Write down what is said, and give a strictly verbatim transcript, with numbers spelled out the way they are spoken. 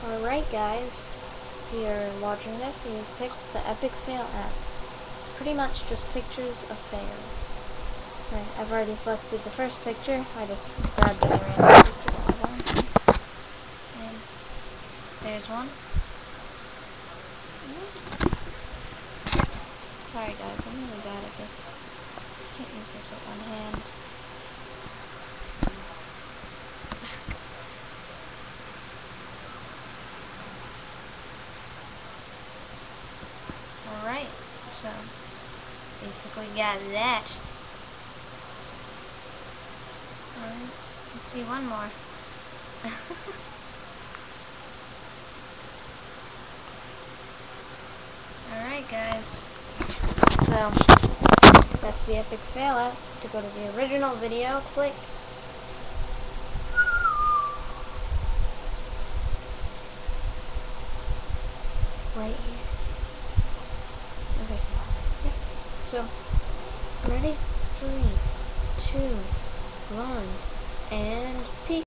Alright guys, if you're watching this and you picked the Epic Fail app, it's pretty much just pictures of fails. Right, I've already selected the first picture. I just grabbed any random picture that I want. And there's one. Sorry guys, I'm really bad at this. Can't use this with one hand. Alright, so basically got that. Alright, let's see one more. Alright guys, so that's the Epic Fail app. To go to the original video, click right here. Okay, yeah. So, ready? Three, two, one, and peace.